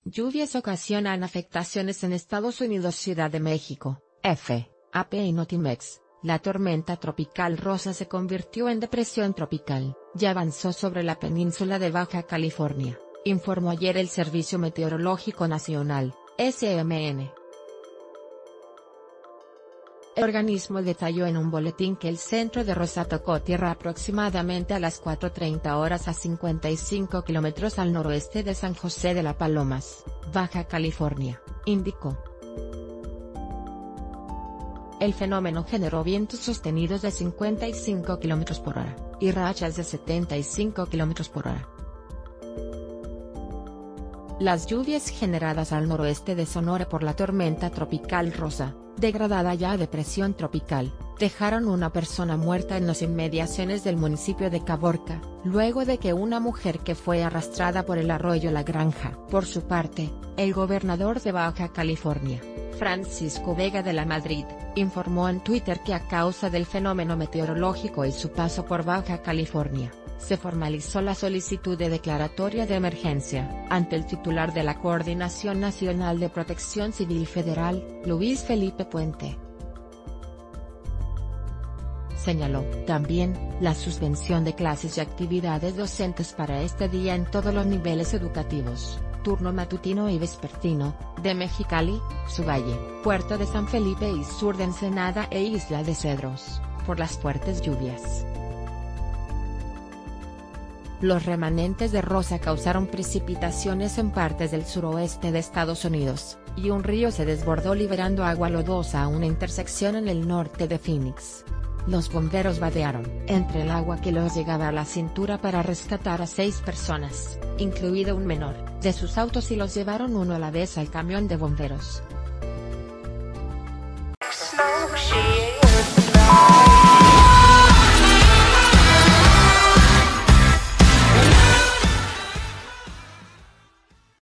Lluvias ocasionan afectaciones en Estados Unidos. Ciudad de México, AP y Notimex. La tormenta tropical Rosa se convirtió en depresión tropical, y avanzó sobre la península de Baja California, informó ayer el Servicio Meteorológico Nacional, SMN. El organismo detalló en un boletín que el centro de Rosa tocó tierra aproximadamente a las 4:30 horas a 55 kilómetros al noroeste de San José de las Palomas, Baja California, indicó. El fenómeno generó vientos sostenidos de 55 km por hora, y rachas de 75 km por hora. Las lluvias generadas al noroeste de Sonora por la tormenta tropical Rosa, degradada ya a depresión tropical, dejaron una persona muerta en las inmediaciones del municipio de Caborca, luego de que una mujer que fue arrastrada por el arroyo La Granja. Por su parte, el gobernador de Baja California, Francisco Vega de la Madrid, informó en Twitter que a causa del fenómeno meteorológico y su paso por Baja California, se formalizó la solicitud de declaratoria de emergencia, ante el titular de la Coordinación Nacional de Protección Civil Federal, Luis Felipe Puente. Señaló, también, la suspensión de clases y actividades docentes para este día en todos los niveles educativos, turno matutino y vespertino, de Mexicali, su valle, Puerto de San Felipe y sur de Ensenada e Isla de Cedros, por las fuertes lluvias. Los remanentes de Rosa causaron precipitaciones en partes del suroeste de Estados Unidos, y un río se desbordó liberando agua lodosa a una intersección en el norte de Phoenix. Los bomberos vadearon entre el agua que los llegaba a la cintura para rescatar a 6 personas, incluido un menor, de sus autos y los llevaron uno a la vez al camión de bomberos.